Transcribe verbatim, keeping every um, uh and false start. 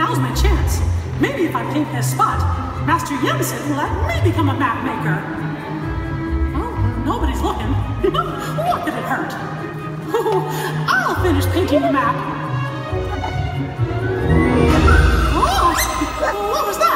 now's my chance. Maybe if I paint this spot, Master Jensen will let me become a map maker. Well, nobody's looking. What could it hurt? I'll finish painting the map. Oh, what was that?